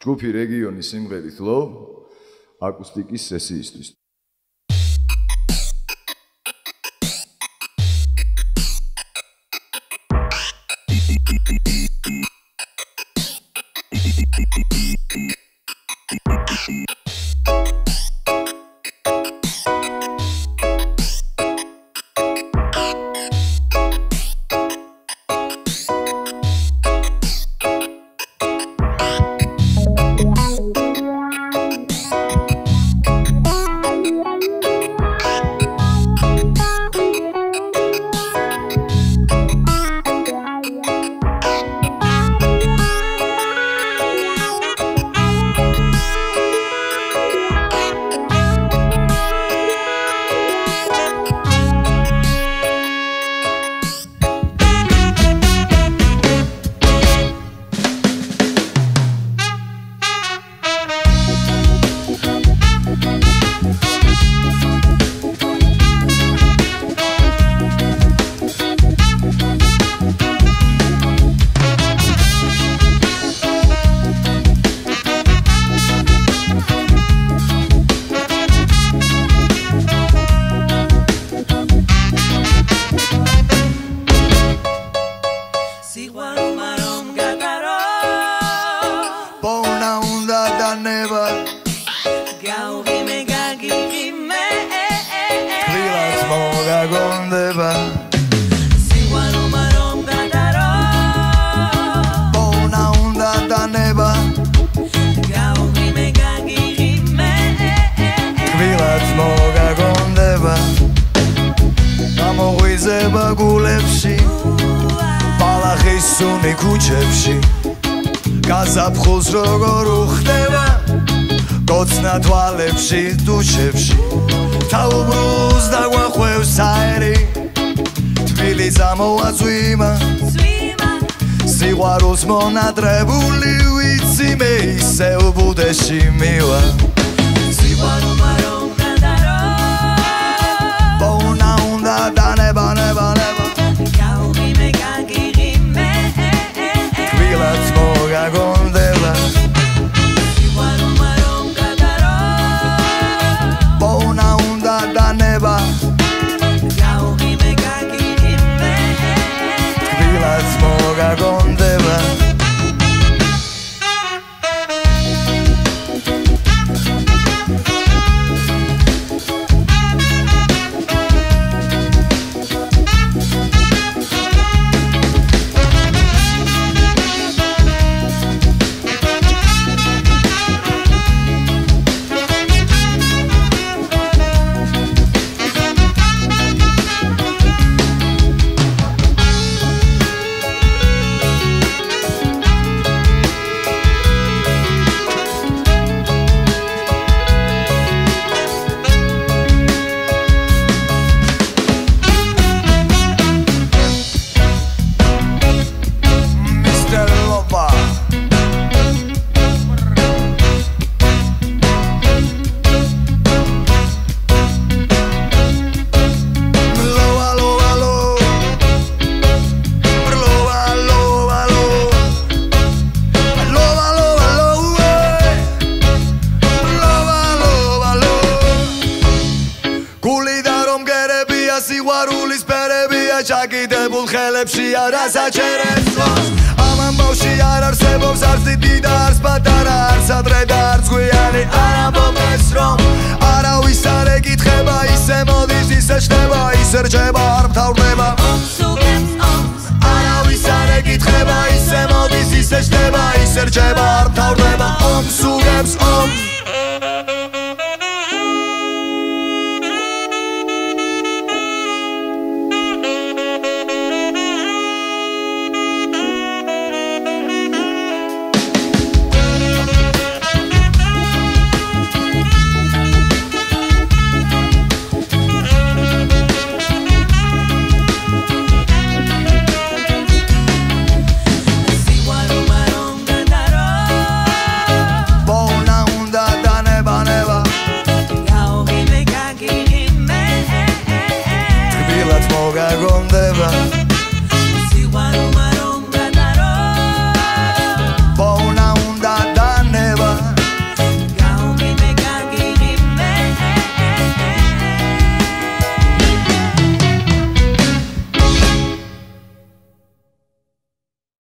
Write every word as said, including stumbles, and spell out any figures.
ჯგუფი რეგიონის სიმღერით ლოვ აკუსტიკის სესიისთვის. ქუჩებში გაზაფხულს როგორ უხდება გოცნა თვალებში დუშებში თაუბრუს დაგვახვევს აერი თბილი წამოაწვიმა სიყვარულს მონადრებული ვიცი მე ისევ ბუდეში მივა სიყვარულმა რომ გადარო ბონა უნდა დანება ნება ნება გაგონდება სიყვარულმა რომ გადარო ბონა უნდა დანება გაუღი მე გაგიღიმე თბილად მოგაგონდება სიყვარულის ფერებია ჩაკიდებულ ხელებში არასაჩერებს ამან ბავში არ არსებობს არც დიდი და არც პატარა არც ადრე და არც გვიანი არ ამბობს რომ არავის არ ეკითხება ისე მოდის ისე ჩნდება ისე რჩება არ მთავრდება არავის არ ეკითხება ისე მოდის ისე ჩნდება ისე რჩება არ მთავრდება